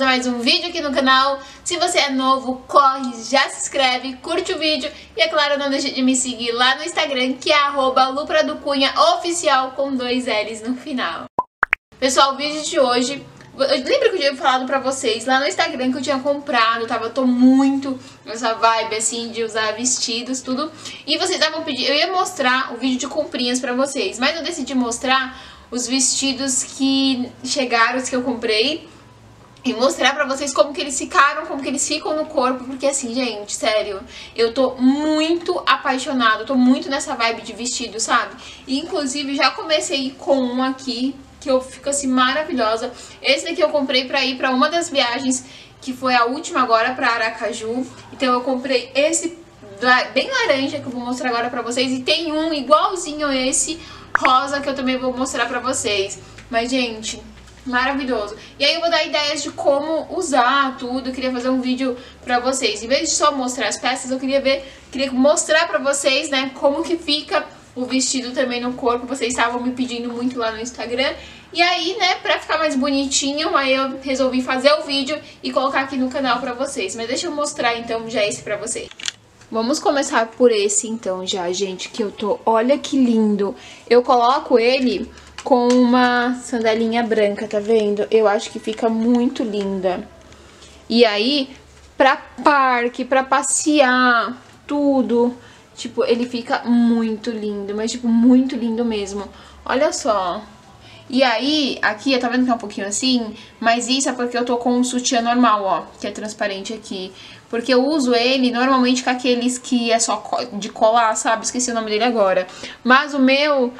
mais um vídeo aqui no canal. Se você é novo, corre, já se inscreve, curte o vídeo e, é claro, não deixe de me seguir lá no Instagram, que é @lupraducunhaoficial com 2 L's no final. Pessoal, o vídeo de hoje, lembra que eu tinha falado pra vocês lá no Instagram que eu tinha comprado, tô muito nessa vibe assim de usar vestidos, tudo. E vocês estavam pedindo, eu ia mostrar o vídeo de comprinhas pra vocês, mas eu decidi mostrar os vestidos que chegaram, os que eu comprei, e mostrar pra vocês como que eles ficaram, como que eles ficam no corpo, porque assim, gente, sério, eu tô muito apaixonada, tô muito nessa vibe de vestido, sabe? E inclusive já comecei com um aqui, que eu fico assim maravilhosa. Esse daqui eu comprei pra ir pra uma das viagens, que foi a última agora, pra Aracaju. Então eu comprei esse bem laranja, que eu vou mostrar agora pra vocês, e tem um igualzinho a esse, rosa, que eu também vou mostrar pra vocês. Mas, gente, maravilhoso. E aí eu vou dar ideias de como usar tudo. Eu queria fazer um vídeo pra vocês. Em vez de só mostrar as peças, eu queria mostrar pra vocês, né, como que fica o vestido também no corpo. Vocês estavam me pedindo muito lá no Instagram. E aí, né, pra ficar mais bonitinho, aí eu resolvi fazer o vídeo e colocar aqui no canal pra vocês. Mas deixa eu mostrar, então, já esse pra vocês. Vamos começar por esse, então, já, gente, que eu tô... Olha que lindo! Eu coloco ele com uma sandalinha branca, tá vendo? Eu acho que fica muito linda. E aí, pra parque, pra passear, tudo, tipo, ele fica muito lindo, mas, tipo, muito lindo mesmo. Olha só. E aí, aqui, tá vendo que é um pouquinho assim? Mas isso é porque eu tô com um sutiã normal, ó, que é transparente aqui. Porque eu uso ele normalmente com aqueles que é só de colar, sabe? Esqueci o nome dele agora. Mas o meu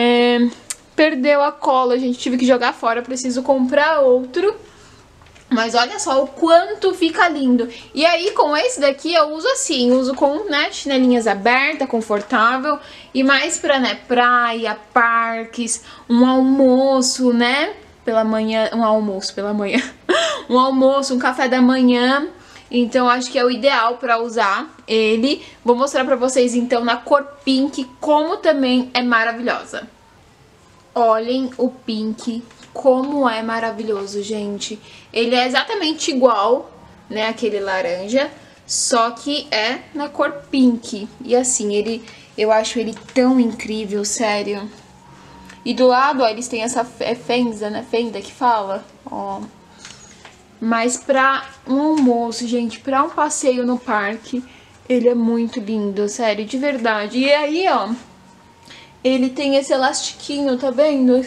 perdeu a cola, gente. Tive que jogar fora, preciso comprar outro. Mas olha só o quanto fica lindo. E aí, com esse daqui, eu uso assim. Uso com, né, chinelinhas abertas, confortável. E mais pra, né, praia, parques, um almoço, né? Pela manhã, um almoço pela manhã. Um almoço, um café da manhã. Então, acho que é o ideal pra usar ele. Vou mostrar pra vocês, então, na cor pink, como também é maravilhosa. Olhem o pink, como é maravilhoso, gente. Ele é exatamente igual, né, aquele laranja, só que é na cor pink. E assim, eu acho ele tão incrível, sério. E do lado, ó, eles têm essa fenda, né, fenda que fala, ó. Mas pra um almoço, gente, pra um passeio no parque, ele é muito lindo, sério, de verdade. E aí, ó, ele tem esse elastiquinho, tá vendo?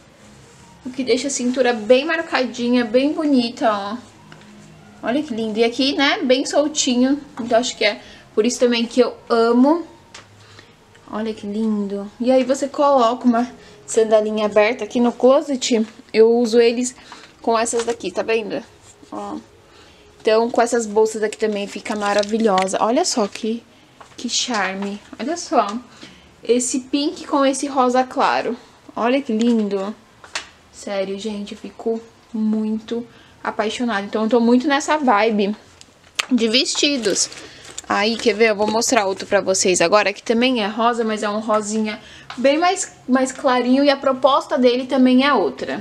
O que deixa a cintura bem marcadinha, bem bonita, ó. Olha que lindo. E aqui, né, bem soltinho. Então, acho que é por isso também que eu amo. Olha que lindo. E aí você coloca uma sandalinha aberta aqui no closet. Eu uso eles com essas daqui, tá vendo? Ó. Então, com essas bolsas aqui também fica maravilhosa. Olha só que charme. Olha só. Esse pink com esse rosa claro. Olha que lindo. Sério, gente, eu fico muito apaixonada. Então, eu tô muito nessa vibe de vestidos. Aí, quer ver? Eu vou mostrar outro pra vocês agora, que também é rosa, mas é um rosinha bem mais clarinho. E a proposta dele também é outra.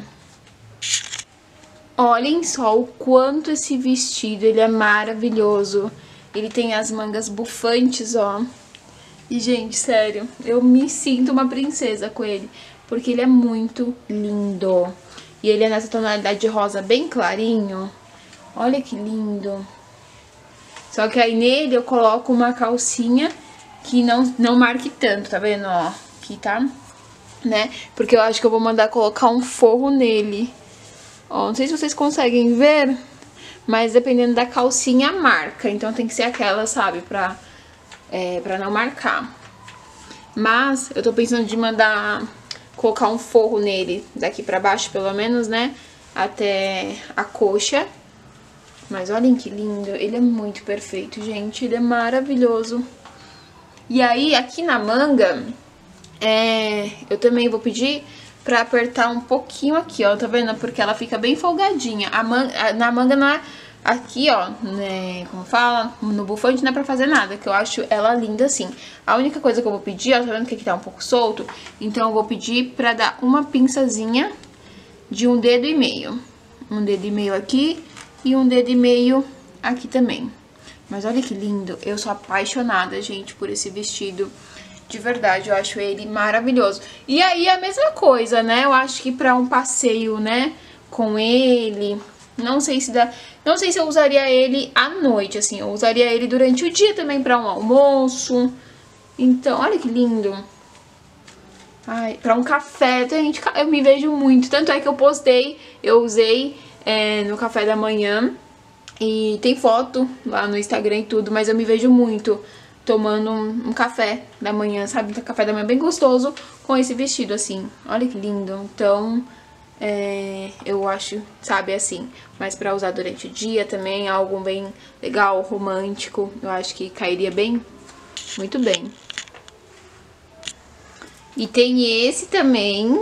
Olhem só o quanto esse vestido, ele é maravilhoso. Ele tem as mangas bufantes, ó. E, gente, sério, eu me sinto uma princesa com ele, porque ele é muito lindo. E ele é nessa tonalidade de rosa bem clarinho. Olha que lindo. Só que aí nele eu coloco uma calcinha que não marque tanto, tá vendo, ó? Aqui, tá? Né? Porque eu acho que eu vou mandar colocar um forro nele. Ó, não sei se vocês conseguem ver, mas dependendo da calcinha marca. Então tem que ser aquela, sabe, pra não marcar. Mas eu tô pensando de mandar colocar um forro nele, daqui pra baixo pelo menos, né, até a coxa. Mas olhem que lindo, ele é muito perfeito, gente, ele é maravilhoso. E aí, aqui na manga, eu também vou pedir pra apertar um pouquinho aqui, ó, tá vendo? Porque ela fica bem folgadinha. Na manga não é... Aqui, ó, né, como fala, no bufante não é pra fazer nada, que eu acho ela linda assim. A única coisa que eu vou pedir, ó, tá vendo que aqui tá um pouco solto? Então eu vou pedir pra dar uma pinçazinha de 1,5 dedo. Um dedo e meio aqui e um dedo e meio aqui também. Mas olha que lindo, eu sou apaixonada, gente, por esse vestido. De verdade, eu acho ele maravilhoso. E aí a mesma coisa, né? Eu acho que pra um passeio, né, com ele, não sei se dá, não sei se eu usaria ele à noite, assim. Eu usaria ele durante o dia também pra um almoço. Então, olha que lindo. Ai, pra um café, gente, eu me vejo muito. Tanto é que eu postei, eu usei no café da manhã. E tem foto lá no Instagram e tudo, mas eu me vejo muito tomando um café da manhã, sabe? Um café da manhã bem gostoso com esse vestido, assim. Olha que lindo. Então, eu acho, sabe, assim. Mas pra usar durante o dia também, algo bem legal, romântico. Eu acho que cairia bem, muito bem. E tem esse também,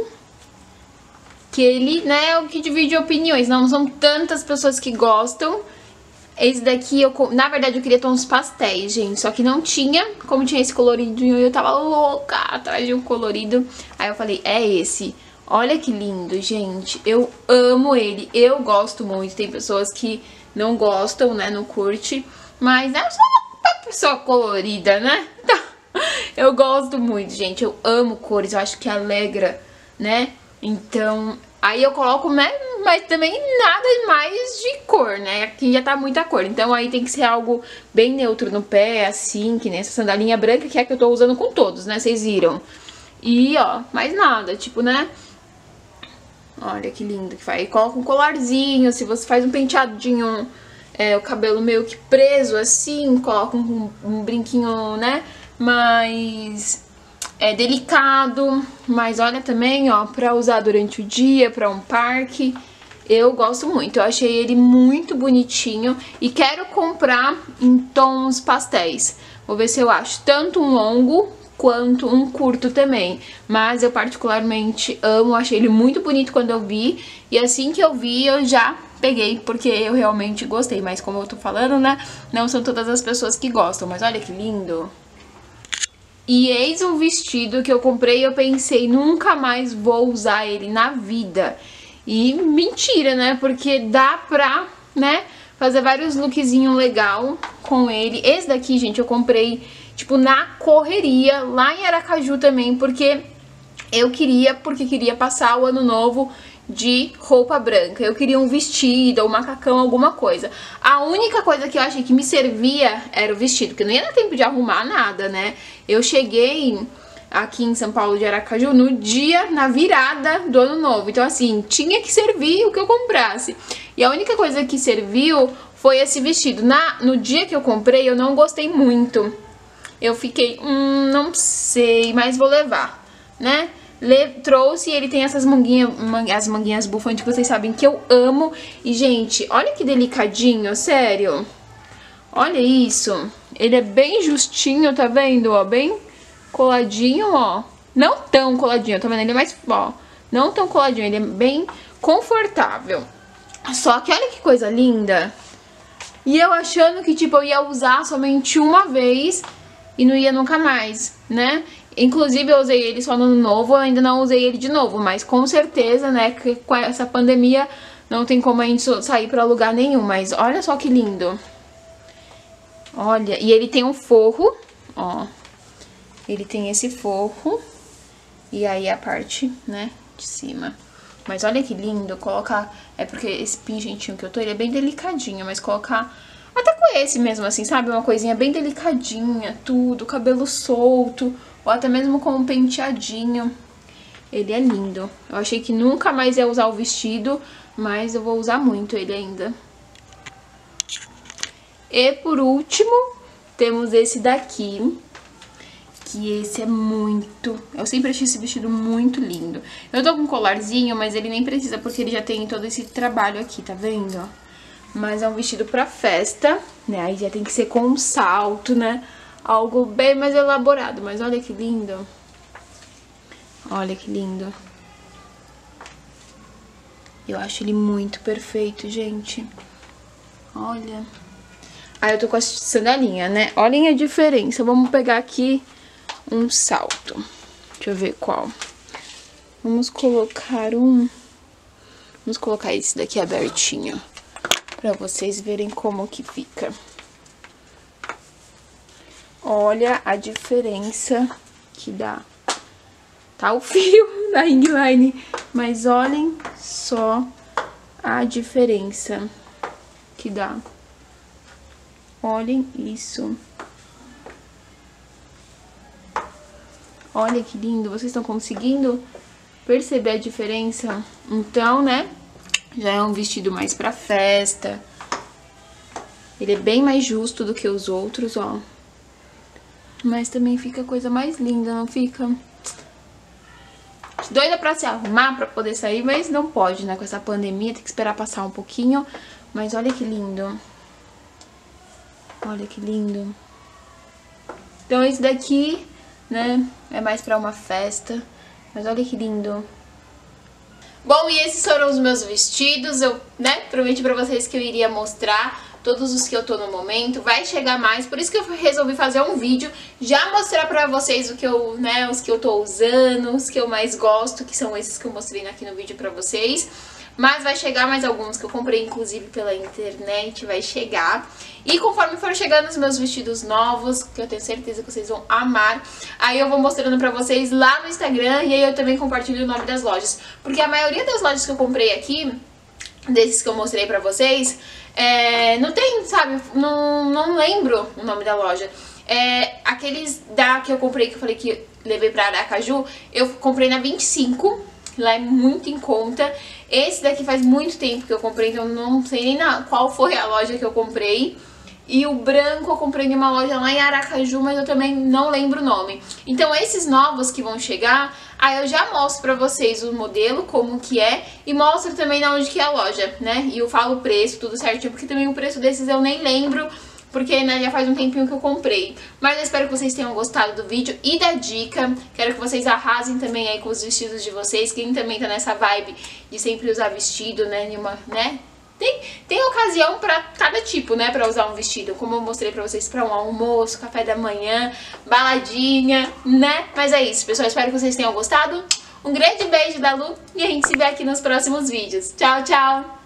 que ele, né, é o que divide opiniões. Não são tantas pessoas que gostam. Esse daqui, na verdade, eu queria tons pastéis, gente. Só que não tinha, como tinha esse coloridinho, eu tava louca atrás de um colorido. Aí eu falei, é esse. Olha que lindo, gente. Eu amo ele, eu gosto muito. Tem pessoas que não gostam, né, não curte. Mas eu sou uma pessoa colorida, né? Então, eu gosto muito, gente. Eu amo cores, eu acho que alegra, né? Então, aí eu coloco, né, mas também nada mais de cor, né? Aqui já tá muita cor, então aí tem que ser algo bem neutro no pé, assim, que nem essa sandalinha branca, que é a que eu tô usando com todos, né? Vocês viram. E, ó, mais nada, tipo, né? Olha que lindo que faz. E coloca um colarzinho, se você faz um penteadinho, o cabelo meio que preso, assim, coloca um brinquinho, né? Mais delicado, mas olha também, ó, pra usar durante o dia, pra um parque, eu gosto muito. Eu achei ele muito bonitinho e quero comprar em tons pastéis. Vou ver se eu acho tanto um longo quanto um curto também, mas eu particularmente amo, achei ele muito bonito quando eu vi, e assim que eu vi eu já peguei, porque eu realmente gostei, mas como eu tô falando, né, não são todas as pessoas que gostam, mas olha que lindo. E eis um vestido que eu comprei e eu pensei, nunca mais vou usar ele na vida. E mentira, né? Porque dá pra, né, fazer vários lookzinhos legal com ele. Esse daqui, gente, eu comprei, tipo, na correria, lá em Aracaju também, porque queria passar o ano novo de roupa branca. Eu queria um vestido, ou um macacão, alguma coisa. A única coisa que eu achei que me servia era o vestido, porque não ia dar tempo de arrumar nada, né? Eu cheguei aqui em São Paulo de Aracaju na virada do ano novo. Então, assim, tinha que servir o que eu comprasse. E a única coisa que serviu foi esse vestido. No dia que eu comprei, eu não gostei muito. Eu fiquei, não sei, mas vou levar, né? Trouxe, ele tem essas as manguinhas bufantes que vocês sabem que eu amo. E, gente, olha que delicadinho, sério. Olha isso. Ele é bem justinho, tá vendo, ó? Bem coladinho, ó. Não tão coladinho, tá vendo? Ele é mais, ó, não tão coladinho, ele é bem confortável. Só que olha que coisa linda. E eu achando que, tipo, eu ia usar somente uma vez e não ia nunca mais, né? Inclusive eu usei ele só no ano novo, eu ainda não usei ele de novo, mas com certeza, né, que com essa pandemia não tem como a gente sair pra lugar nenhum, mas olha só que lindo. Olha, e ele tem um forro, ó, ele tem esse forro e aí a parte, né, de cima. Mas olha que lindo, colocar, porque esse pingentinho que eu tô, ele é bem delicadinho, mas colocar, até com esse mesmo assim, sabe, uma coisinha bem delicadinha, tudo, cabelo solto, ou até mesmo com um penteadinho. Ele é lindo. Eu achei que nunca mais ia usar o vestido, mas eu vou usar muito ele ainda. E por último, temos esse daqui, que esse é muito... Eu sempre achei esse vestido muito lindo. Eu tô com um colarzinho, mas ele nem precisa, porque ele já tem todo esse trabalho aqui, tá vendo? Mas é um vestido pra festa, né? Aí já tem que ser com um salto, né? Algo bem mais elaborado, mas olha que lindo. Olha que lindo. Eu acho ele muito perfeito, gente. Olha. Aí eu tô com a sandalinha, né? Olhem a diferença. Vamos pegar aqui um salto. Deixa eu ver qual. Vamos colocar esse daqui abertinho. pra vocês verem como que fica. Olha a diferença que dá. Tá o fio da ring line, mas olhem só a diferença que dá. Olhem isso. Olha que lindo, vocês estão conseguindo perceber a diferença? Então, né, já é um vestido mais pra festa. Ele é bem mais justo do que os outros, ó. Mas também fica a coisa mais linda, não fica? Doida pra se arrumar, pra poder sair, mas não pode, né? Com essa pandemia, tem que esperar passar um pouquinho. Mas olha que lindo. Olha que lindo. Então esse daqui, né, é mais pra uma festa. Mas olha que lindo. Bom, e esses foram os meus vestidos. Eu, né, prometi pra vocês que eu iria mostrar todos os que eu tô no momento. Vai chegar mais, por isso que eu resolvi fazer um vídeo, já mostrar pra vocês o que eu, né, os que eu tô usando, os que eu mais gosto, que são esses que eu mostrei aqui no vídeo pra vocês. Mas vai chegar mais alguns que eu comprei, inclusive, pela internet, vai chegar. E conforme for chegando os meus vestidos novos, que eu tenho certeza que vocês vão amar, aí eu vou mostrando pra vocês lá no Instagram e aí eu também compartilho o nome das lojas. Porque a maioria das lojas que eu comprei aqui, desses que eu mostrei pra vocês, não tem, sabe, não lembro o nome da loja. Aqueles que eu comprei, que eu falei que levei pra Aracaju, eu comprei na 25, lá é muito em conta. Esse daqui faz muito tempo que eu comprei, então não sei nem qual foi a loja que eu comprei. E o branco eu comprei em uma loja lá em Aracaju, mas eu também não lembro o nome. Então esses novos que vão chegar, aí eu já mostro pra vocês o modelo, como que é, e mostro também na onde que é a loja, né? E eu falo o preço, tudo certinho, porque também o preço desses eu nem lembro, porque, né, já faz um tempinho que eu comprei. Mas eu espero que vocês tenham gostado do vídeo e da dica. Quero que vocês arrasem também aí com os vestidos de vocês. Quem também tá nessa vibe de sempre usar vestido, né, tem ocasião pra cada tipo, né, pra usar um vestido. Como eu mostrei pra vocês, pra um almoço, café da manhã, baladinha, né? Mas é isso, pessoal. Espero que vocês tenham gostado. Um grande beijo da Lu e a gente se vê aqui nos próximos vídeos. Tchau, tchau!